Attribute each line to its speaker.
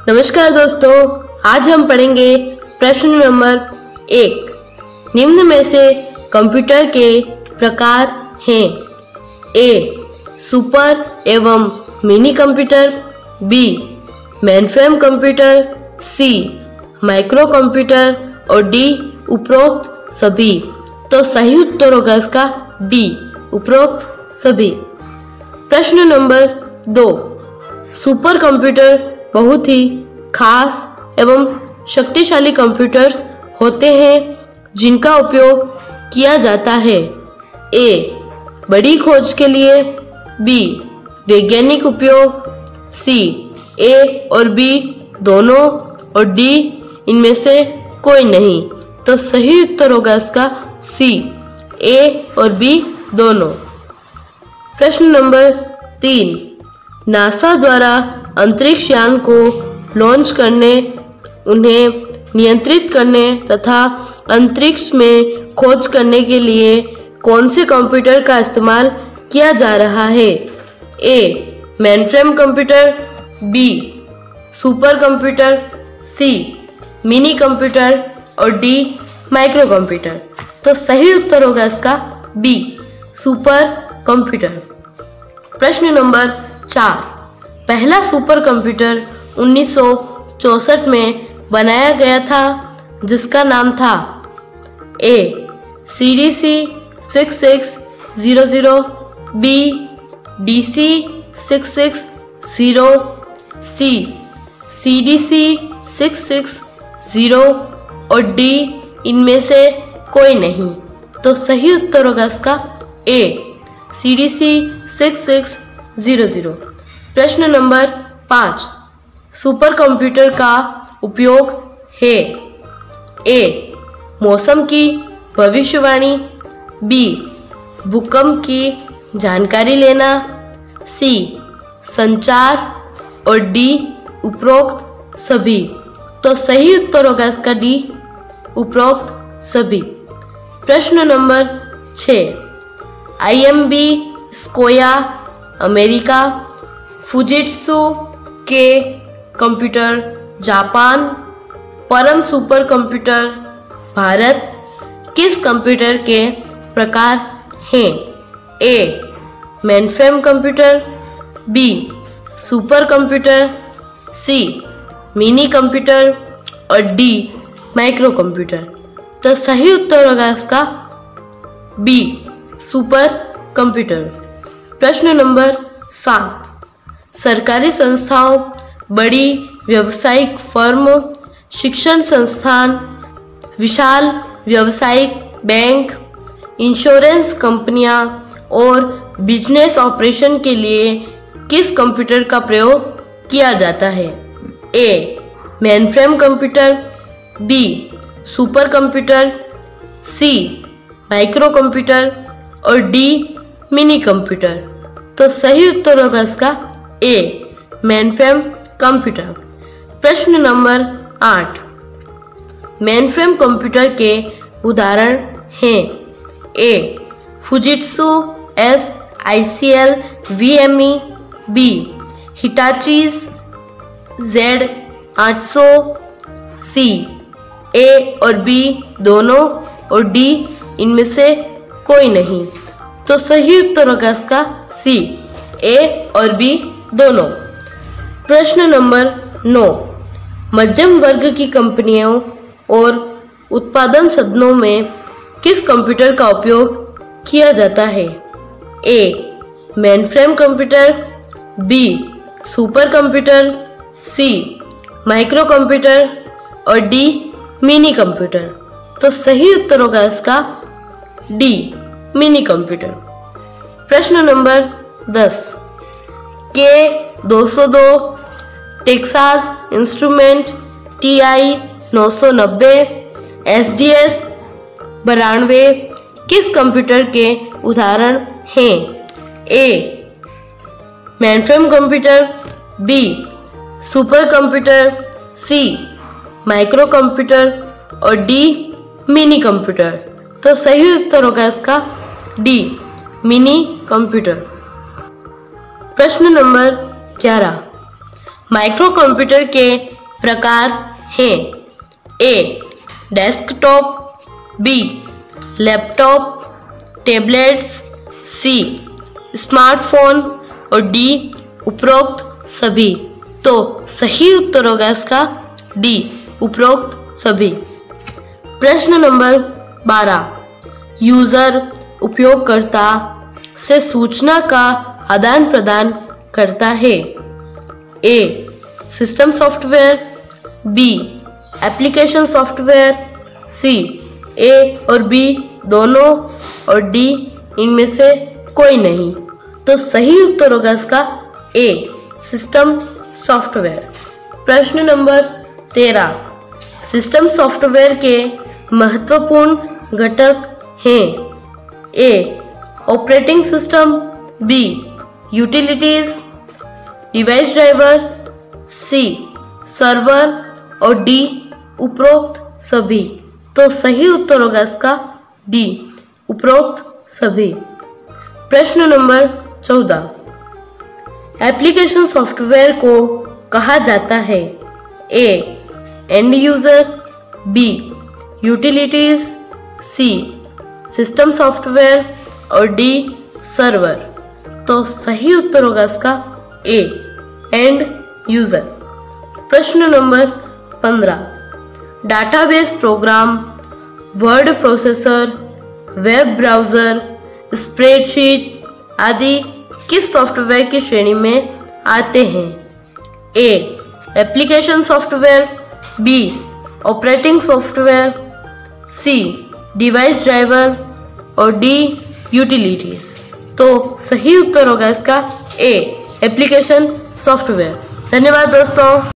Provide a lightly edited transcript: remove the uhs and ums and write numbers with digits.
Speaker 1: नमस्कार दोस्तों, आज हम पढ़ेंगे प्रश्न नंबर 1। निम्न में से कंप्यूटर के प्रकार हैं। ए. सुपर एवं mini computer. B. Mainframe computer. C. Micro computer और डी. उपरोक्त सभी। तो सही उत्तर होगा इसका डी, उपरोक्त सभी। प्रश्न नंबर 2। सुपर कंप्यूटर बहुत ही खास एवं शक्तिशाली कंप्यूटर्स होते हैं जिनका उपयोग किया जाता है। ए. बड़ी खोज के लिए। बी. वैज्ञानिक उपयोग। सी. ए और बी दोनों और डी इनमें से कोई नहीं। तो सही उत्तर होगा इसका सी, ए और बी दोनों। प्रश्न नंबर 3। नासा द्वारा अंतरिक्ष यान को लॉन्च करने, उन्हें नियंत्रित करने तथा अंतरिक्ष में खोज करने के लिए कौन से कंप्यूटर का इस्तेमाल किया जा रहा है। A. Mainframe computer. B. Super computer. C. Mini computer और डी. Micro computer. तो सही उत्तर होगा इसका बी, सुपर कंप्यूटर। प्रश्न नंबर 4। पहला सुपर कंप्यूटर 1964 में बनाया गया था जिसका नाम था। A. CDC 6600। B. DC 660। C. CDC 660 और डी इनमें से कोई नहीं। तो सही उत्तर होगा इसका ए, CDC 6600। प्रश्न नंबर 5। सुपर कंप्यूटर का उपयोग है। ए. मौसम की भविष्यवाणी। बी. भूकंप की जानकारी लेना। सी. संचार और डी. उपरोक्त सभी। तो सही उत्तर होगा इसका डी, उपरोक्त सभी। प्रश्न number 6। IMB sequoia America, Fujitsu के computer Japan, Param super computer Bharat किस कंप्यूटर के प्रकार हैं। A. Mainframe computer. B. Super computer. C. Mini computer और डी. Micro computer. तो सही उत्तर होगा इसका बी, सुपर कंप्यूटर। प्रश्न नंबर 7। सरकारी संस्थाओं, बड़ी व्यावसायिक फर्म, शिक्षण संस्थान, विशाल व्यावसायिक बैंक, इंश्योरेंस कंपनियां और बिजनेस ऑपरेशन के लिए किस कंप्यूटर का प्रयोग किया जाता है। A. Mainframe computer. B. Super computer. C. Micro computer और डी. Mini computer. तो सही उत्तर होगा इसका ए, मेनफ्रेम कंप्यूटर। प्रश्न नंबर 8। मेनफ्रेम कंप्यूटर के उदाहरण हैं। A. Fujitsu SICL VME। B. Hitachi's Z800। C. A और बी दोनों और डी इनमें से कोई नहीं। तो सही उत्तर होगा इसका सी, ए और बी दोनों। प्रश्न नंबर 9। मध्यम वर्ग की कंपनियों और उत्पादन सदनों में किस कंप्यूटर का उपयोग किया जाता है। A. Mainframe computer. B. Super computer. C. Micro computer और डी. Mini computer. तो सही उत्तर होगा इसका डी, मिनी कंप्यूटर। प्रश्न number 10। K202, Texas instrument TI 990, SDS 92 किस कंप्यूटर के उदाहरण हैं। A. Mainframe computer. B. Super computer. C. Micro computer और डी. Mini computer. तो सही उत्तर होगा इसका डी, मिनी कंप्यूटर। प्रश्न नंबर 11। माइक्रो कंप्यूटर के प्रकार हैं। ए desktop, B laptop, tablets, C smartphone और डी उपरोक्त सभी। तो सही उत्तर होगा इसका डी उपरोक्त सभी। प्रश्न नंबर 12, यूजर उपयोगकर्ता से सूचना का आदान प्रदान करता है। A system software, B application software, C A और बी दोनों और डी इनमें से कोई नहीं। तो सही उत्तर होगा इसका ए सिस्टम सॉफ्टवेयर। प्रश्न नंबर 13, सिस्टम सॉफ्टवेयर के महत्वपूर्ण घटक हैं। A operating system, B utilities, device driver, C server और डी उपरोक्त सभी। तो सही उत्तर होगा इसका डी उपरोक्त सभी। प्रश्न नंबर 14, एप्लीकेशन सॉफ्टवेयर को कहा जाता है। A end user, B utilities, C system software और डी सर्वर। तो सही उत्तर होगा इसका ए एंड यूजर। प्रश्न number 15, database program, word processor, web browser, spreadsheet आदि किस सॉफ्टवेयर की श्रेणी में आते हैं। A application software, B operating software, C device driver और डी यूटिलिटीज। तो सही उत्तर होगा इसका ए एप्लीकेशन सॉफ्टवेयर। धन्यवाद दोस्तों।